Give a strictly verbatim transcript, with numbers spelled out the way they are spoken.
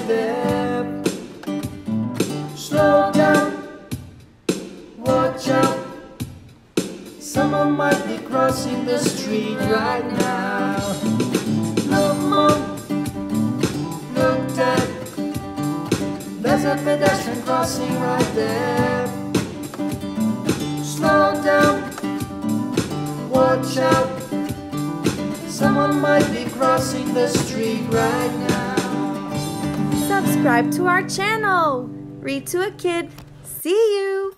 there. Slow down, watch out. Someone might be crossing the street right now. Look, mom, look, dad. There's a pedestrian crossing right there. Slow down, watch out. Someone might be crossing the street right now. Subscribe to our channel. Read to a Kid. See you!